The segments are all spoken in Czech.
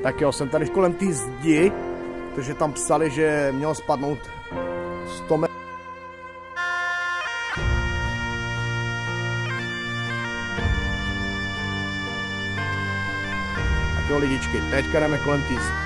Tak jo, jsem tady kolem té zdi, protože tam psali, že mělo spadnout 100 metrů. Tak jo lidičky, teďka jdeme kolem té zdi.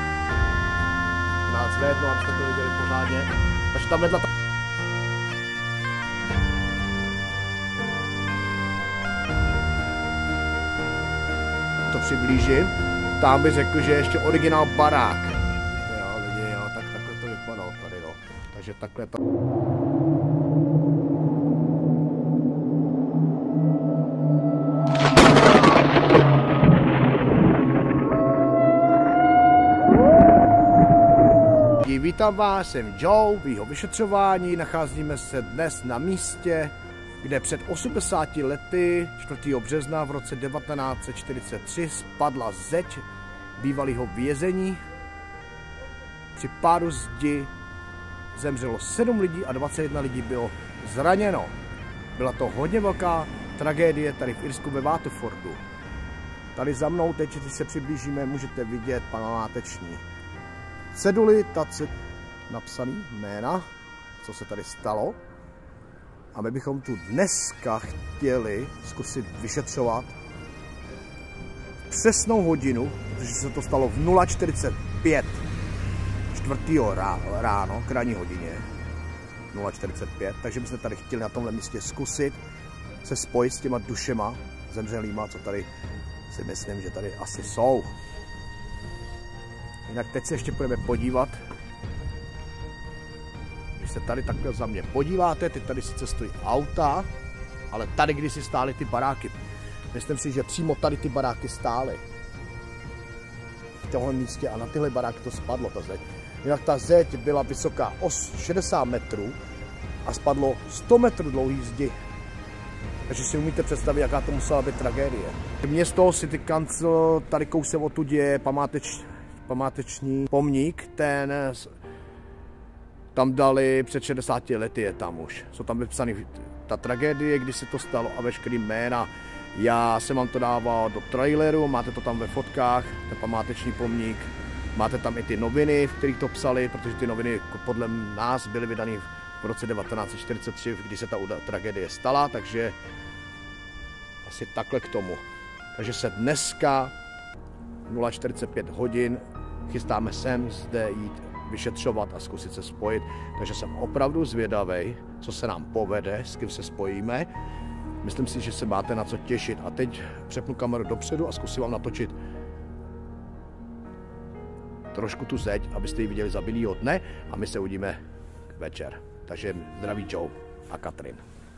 Nás zvednu, abyste to viděli pořádně. Takže tam vedla to přiblížím. Tam bych řekl, že je ještě originál barák. Jo, lidi, jo, tak takhle to vypadalo tady, no. Takže takhle to... Vítám vás, jsem Joe, v jeho vyšetřování. Nacházíme se dnes na místě, kde před 80 lety, 4. března v roce 1943, spadla zeď bývalého vězení. Při pádu zdi zemřelo 7 lidí a 21 lidí bylo zraněno. Byla to hodně velká tragédie tady v Irsku ve Waterfordu. Tady za mnou, teď, když se přiblížíme, můžete vidět památeční ceduly, taci napsaný jména, co se tady stalo. A my bychom tu dneska chtěli zkusit vyšetřovat přesnou hodinu, protože se to stalo v 0:45 4. ráno, k ranní hodině 0:45, takže bychom tady chtěli na tomhle místě zkusit se spojit s těma dušema zemřelýma, co tady si myslím, že tady asi jsou. Jinak teď se ještě půjdeme podívat. Když se tady takhle za mě podíváte, teď tady sice stojí auta, ale tady kdysi stály ty baráky. Myslím si, že přímo tady ty baráky stály. V tomhle místě a na tyhle baráky to spadlo, ta zeď. Jinak ta zeď byla vysoká 60 metrů a spadlo 100 metrů dlouhý zdi. Takže si umíte představit, jaká to musela být tragédie. Město City Council, tady kousek odtud je památeční pomník, ten tam dali před 60 lety, je tam už. Jsou tam vypsané ta tragédie, kdy se to stalo a veškerý jména. Já jsem vám to dával do traileru, máte to tam ve fotkách, ten památeční pomník. Máte tam i ty noviny, v kterých to psali, protože ty noviny podle nás byly vydané v roce 1943, kdy se ta tragédie stala, takže asi takhle k tomu. Takže se dneska 0:45 hodin chystáme sem zde jít vyšetřovat a zkusit se spojit. Takže jsem opravdu zvědavý, co se nám povede, s kým se spojíme. Myslím si, že se máte na co těšit. A teď přepnu kameru dopředu a zkusím vám natočit trošku tu zeď, abyste ji viděli za bílýho dne a my se uvidíme večer. Takže zdraví Joe a Katrin.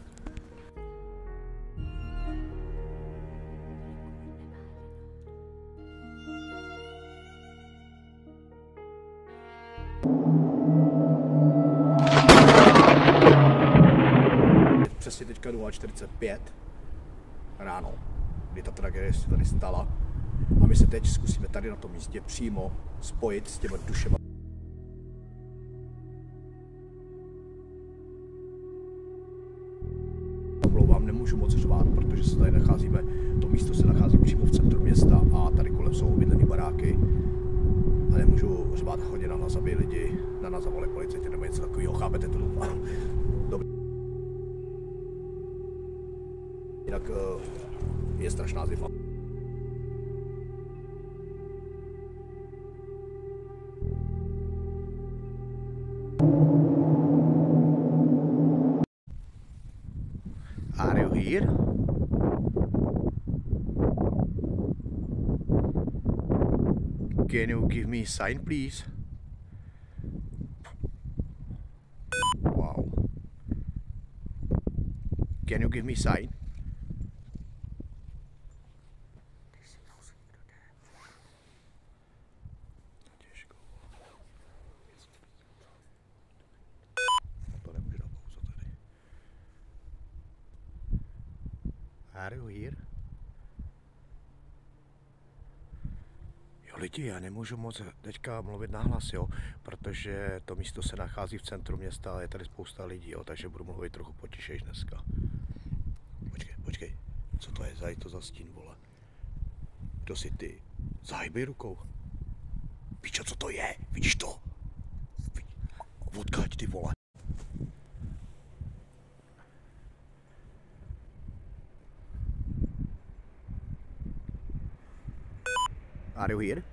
Přesně teďka 0:45 ráno, kdy ta tragédie se tady stala. A my se teď zkusíme tady na tom místě přímo spojit s těma dušema. Omlouvám, nemůžu moc řvát, protože se tady nacházíme, to místo se nachází přímo v centru města a tady kolem jsou obydlené baráky. A nemůžu řvát hodně na nás, aby lidi na nás zavolali policajti nebo něco takového, chápete to? Dobrý. Jinak je strašná zima. Are you here? Can you give me a sign, please? Wow. Can you give me a sign? Are you here? Jo lidi, já nemůžu moc teďka mluvit nahlas, jo, protože to místo se nachází v centru města a je tady spousta lidí, jo, takže budu mluvit trochu potišejš dneska. Počkej, co to je to za stín, vole? Kdo si ty? Zahybej rukou. Píčo, co to je? Vidíš to? Odkaď, ty vole. Are you here?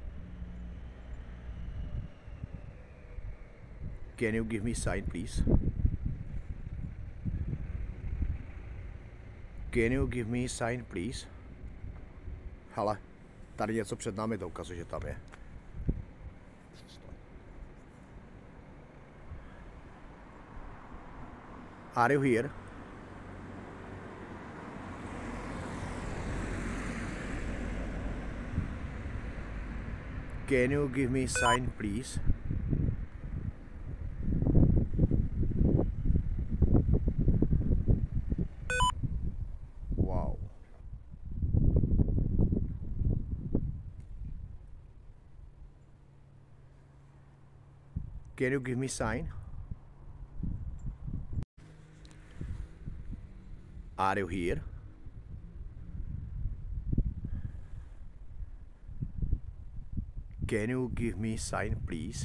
Can you give me sign, please? Can you give me sign, please? Hele, tady něco před námi to ukazuje, že tam je. Are you here? Can you give me sign, please? Wow. Can you give me sign? Are you here? Can you give me sign, please?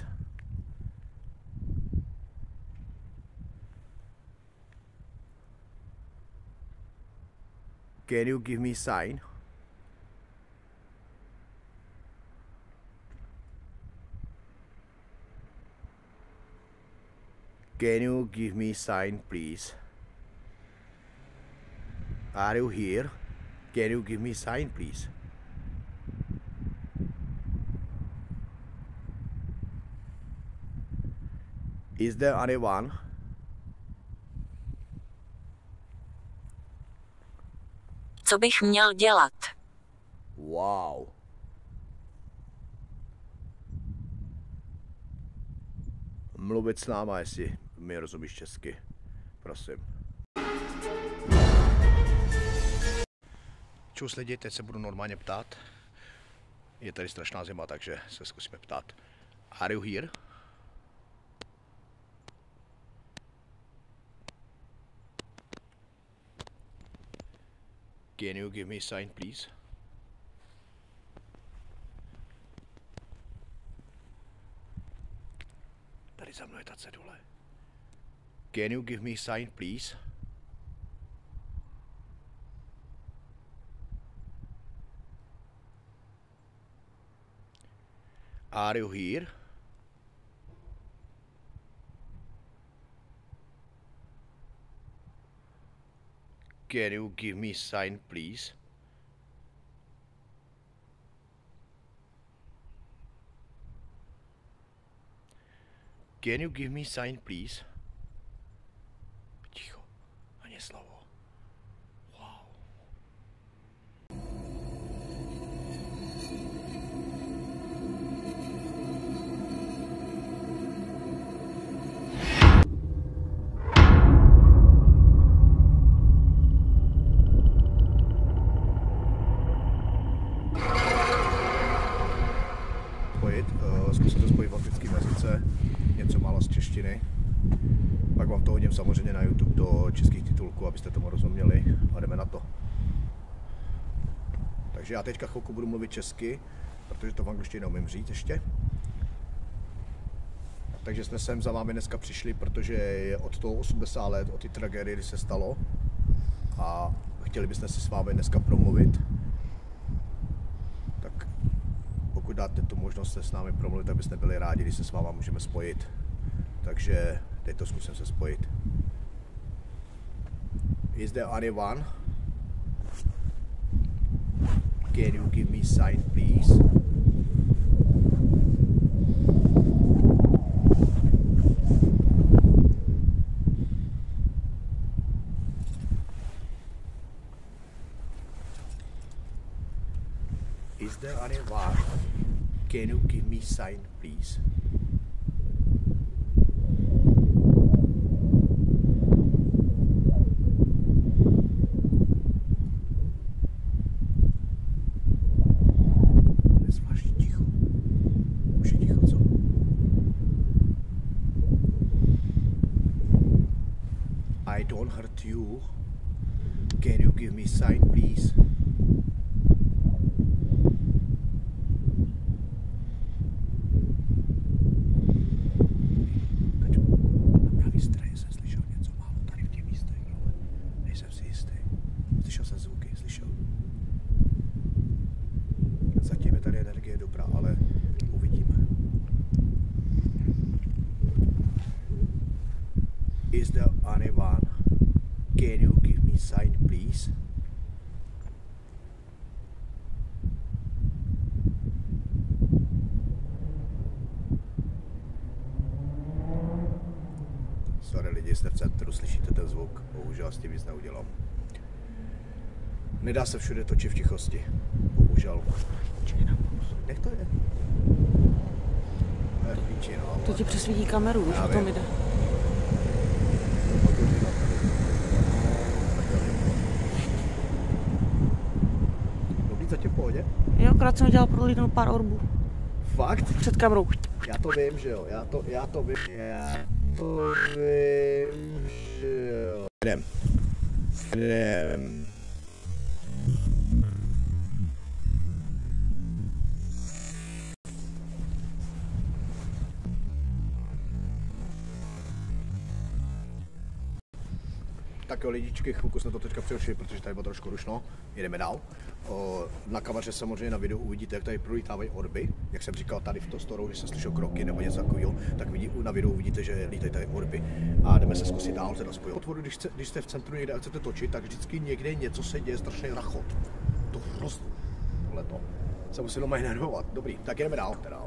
Can you give me sign? Can you give me sign, please? Are you here? Can you give me sign, please? Is there anyone? Co bych měl dělat? Wow. Mluvit s náma, jestli mi rozumíš česky. Prosím. Čus lidi, teď se budu normálně ptát. Je tady strašná zima, takže se zkusíme ptát. Are you here? Can you give me a sign, please? Tady za mnou je ta cedule. Can you give me a sign, please? Are you here? Can you give me a sign, please? Can you give me a sign, please? Ticho, ani slovo. Wow. Zkusím to spojit v anglickém jazyce, něco málo z češtiny. Pak vám to hodím samozřejmě na YouTube do českých titulků, abyste tomu rozuměli, a jdeme na to. Takže já teďka chvilku budu mluvit česky, protože to v angličtině neumím říct ještě. Takže jsme sem za vámi dneska přišli, protože je od toho 80 let, od té tragédie, kdy se stalo. A chtěli bychom si s vámi dneska promluvit. Tak pokud dáte tu možnost se s námi promluvit, tak byste byli rádi, když se s váma můžeme spojit. Takže teď to zkusím se spojit. Is there anyone? Can you give me a sign, please? Is there anyone? Can you give me a sign, please? I don't hurt you. Can you give me a sign, please? please. Sorry lidi, jste v centru, slyšíte ten zvuk, bohužel s tím nic neudělám. Nedá se všude točit v tichosti, bohužel. Nech to je. To ti přesvítí kameru, už o tom jde. Dobrý, zatím v pohodě? Jo, akorát jsem dělal prolítnout pár orbů. Fakt? Před kamerou. Já to vím, že jo, já to vím, že jo. Jdem. Tak jo lidičky, chvilku jsme to teďka přerušili, protože tady bylo trošku rušno. Jedeme dál. Na kavaře samozřejmě na videu uvidíte, jak tady prolítávají orby. Jak jsem říkal tady v Tostoru, když jsem slyšel kroky nebo něco takového, tak na videu uvidíte, že lítají tady orby. A jdeme se zkusit dál, teda spojit. Otvoru, když jste v centru někde a chcete točit, tak vždycky někde něco se děje, strašný rachot. To hrozný. Tohleto. Se musím doma nervovat. Dobrý, tak jdeme dál teda.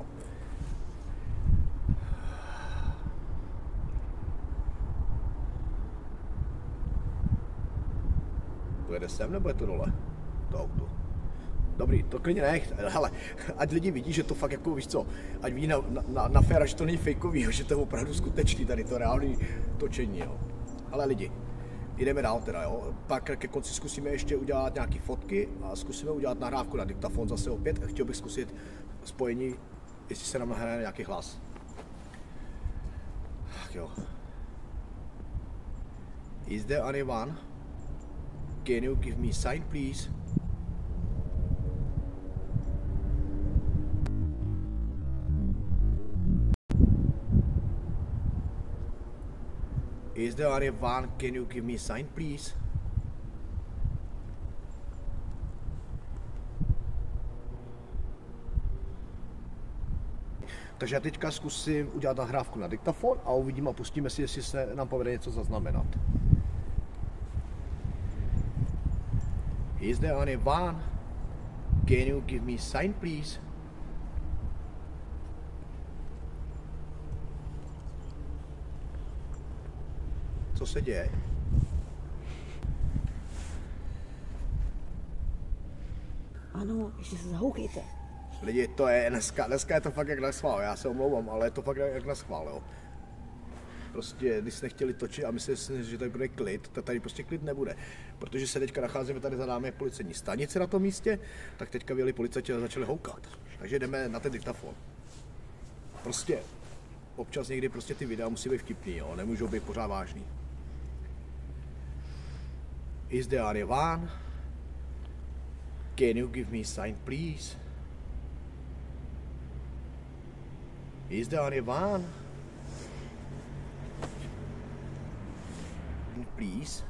To jede sem, nebo je to dole? To auto. Dobrý, to klidně nech, hele, ať lidi vidí, že to fakt jako, víš co, ať ví na féra, že to není fejkový, že to je opravdu skutečný, tady to reálný točení, jo. Ale lidi, jdeme dál teda, jo. Pak ke konci zkusíme ještě udělat nějaké fotky a zkusíme udělat nahrávku na diktafon zase opět. Chtěl bych zkusit spojení, jestli se nám nahraje nějaký hlas. Tak jo. Is there anyone? Can you give me a sign, please? Is there anyone? Can you give me a sign, please? Takže já teďka zkusím udělat nahrávku na diktafon a uvidím a pustíme si, jestli se nám povede něco zaznamenat. Is there anyone? Can you give me a sign, please? Co se děje? Ano, ještě se zahoukejte. Lidi, to je dneska je to fakt jak na schvál, já se omlouvám, ale je to fakt jak na schvál, jo. Prostě, když jste nechtěli točit a mysleli si, že tady bude klid, tak tady prostě klid nebude. Protože se teďka nacházíme tady za námi policejní stanice na tom místě, tak teďka vyjeli policajti a začali houkat. Takže jdeme na ten diktafon. Prostě, občas někdy prostě ty videa musí být vtipný, jo, nemůžou být pořád vážný. Is there anyone? Can you give me a sign, please? Is there anyone? Please.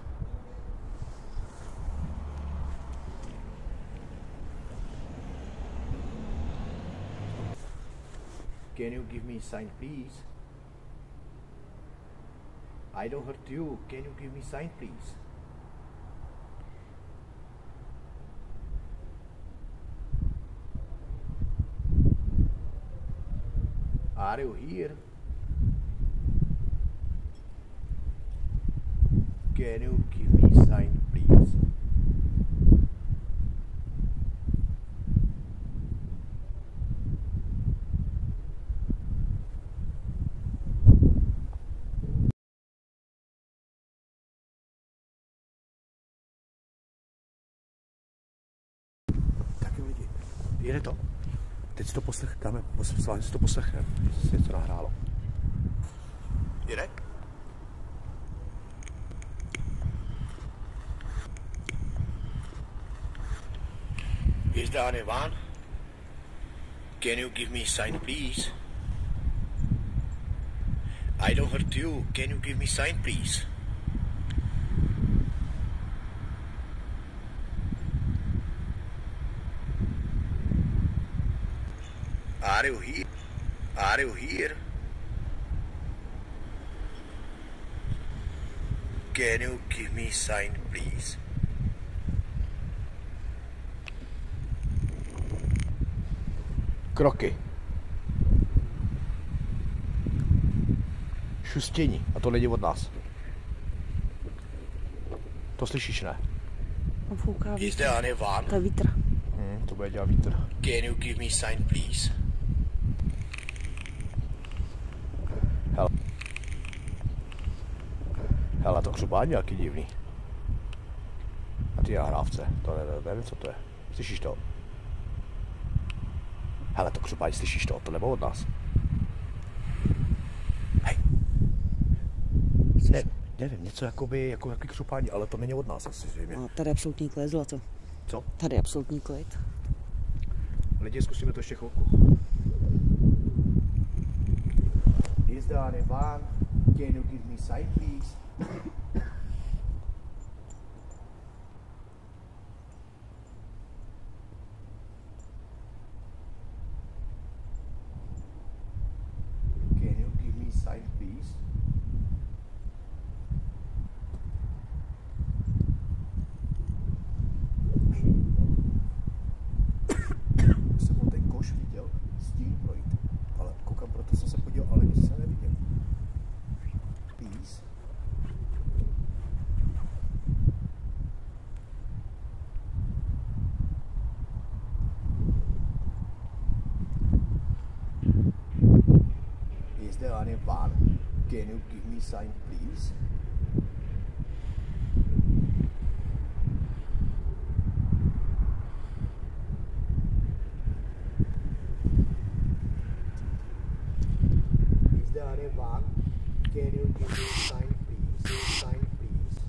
Can you give me a sign, please? I don't hurt you. Can you give me a sign, please? Are you here? Can you give me a sign, please? Tak jo lidi, jede to? Teď si to poslechneme, si to poslechneme, jestli se něco nahrálo. Jede? Is there anyone? Can you give me a sign, please? I don't hurt you. Can you give me a sign, please? Are you here? Are you here? Can you give me a sign, please? Kroky. Šustění. A to není od nás. To slyšíš, ne? On fouká vítr. Is there anyone? To je vítr. To bude dělat vítr. Can you give me sign, please? Hele, to křupání nějaký divný. A ty nahrávce, to nevím, co to je. Slyšíš to? Hele, to křupání, slyšíš to? To nebo od nás? Hej. Nevím, něco jakoby, jako jaký křupání, ale to není od nás asi zřejmě. A tady je absolutní klid, zlato. Co? Tady je absolutní klid. Lidi, zkusíme to ještě chvilku. Is there anyone? Can you give me sign, please? Can you give me sign, please? Jsem ten koš viděl, stín projít, ale koukám, proto jsem se podíval, ale nic jsem neviděl. Please. Is there anyone? Can you give me sign, please? Is there anyone? Can you give me sign, please? Sign, please.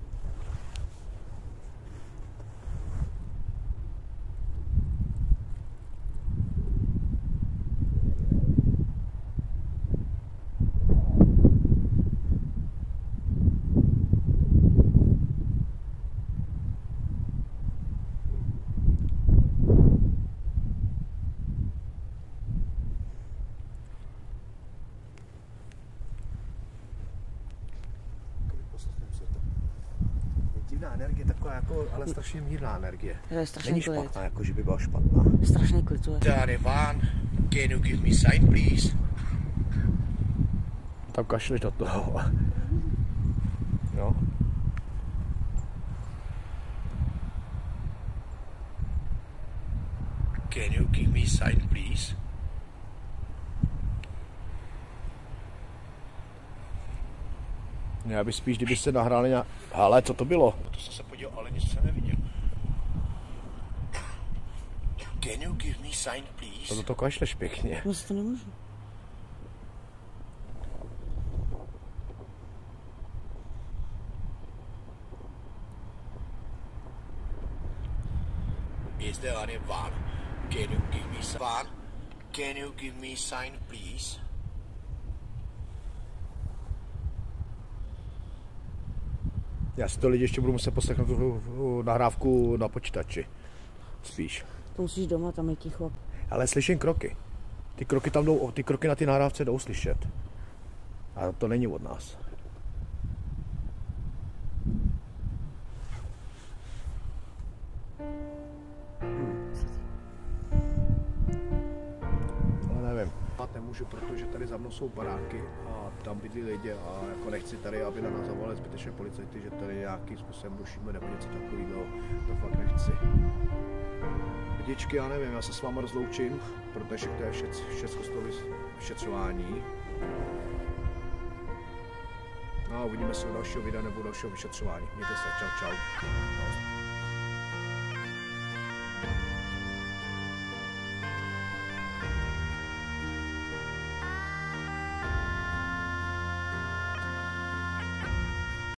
Divná energie, taková jako, ale strašně mírná energie. To je strašný Není klid. špatná, jako že by byla špatná. Strašný klid, to je. Is there anyone? Can you give me sign, please? Tam kašleš do toho. No. Can you give me sign, please? Já bych spíš, kdyby se nahráli nějak... Hele, co to bylo? To jsem se podíval, ale nic jsem neviděl. Can you give me sign, please? To do toho kašleš pěkně. No to nemůžu. Is there anyone? Can you give me sign? Can you give me sign, please? Já si to lidi ještě budu muset poslechnout tu nahrávku na počítači. Spíš. To musíš doma, tam je ticho. Ale slyším kroky. Ty kroky tam jdou, ty kroky na ty nahrávce jdou slyšet. A to není od nás. Ale nevím. Nemůžu, protože tady za mnou jsou baráky a tam bydlí lidi a jako nechci tady, aby na nás zavolali zbytečně policajty, že tady nějakým způsobem rušíme nebo něco takového. To fakt nechci. Lidičky, já nevím, já se s váma rozloučím, protože to je všechno z toho vyšetřování. No a uvidíme se u dalšího videa nebo dalšího vyšetřování. Mějte se, čau, čau. No.